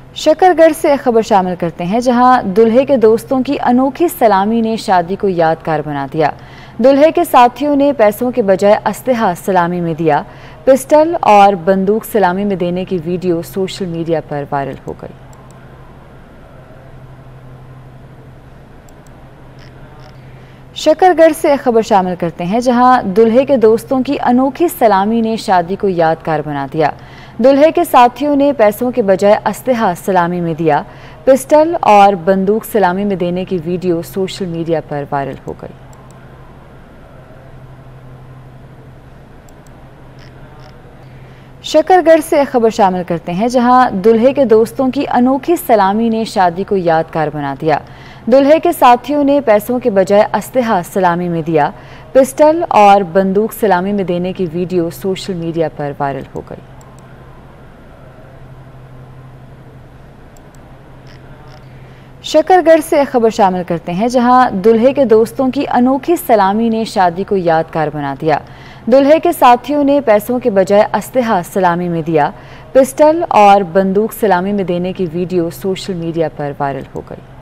शकरगढ़ से एक खबर शामिल करते हैं, जहां दूल्हे के दोस्तों की अनोखी सलामी ने शादी को यादगार बना दिया। दूल्हे के साथियों ने पैसों के बजाय असलहा सलामी में दिया। पिस्टल और बंदूक सलामी में देने की वीडियो सोशल मीडिया पर वायरल हो गई। शकरगढ़ से एक खबर शामिल करते हैं, जहां दूल्हे के दोस्तों की अनोखी सलामी ने शादी को यादगार बना दिया। दूल्हे के साथियों ने पैसों के बजाय असलहा सलामी में दिया। पिस्टल और बंदूक सलामी में देने की वीडियो सोशल मीडिया पर वायरल हो गई। शकरगढ़ से एक खबर शामिल करते हैं, जहां दूल्हे के दोस्तों की अनोखी सलामी ने शादी को यादगार बना दिया। दूल्हे के साथियों ने पैसों के बजाय असलहा सलामी में दिया। पिस्टल और बंदूक सलामी में देने की वीडियो सोशल मीडिया पर वायरल हो गई। शकरगढ़ से एक खबर शामिल करते हैं, जहां दूल्हे के दोस्तों की अनोखी सलामी ने शादी को यादगार बना दिया। दूल्हे के साथियों ने पैसों के बजाय असलहा सलामी में दिया। पिस्टल और बंदूक सलामी में देने की वीडियो सोशल मीडिया पर वायरल हो गई।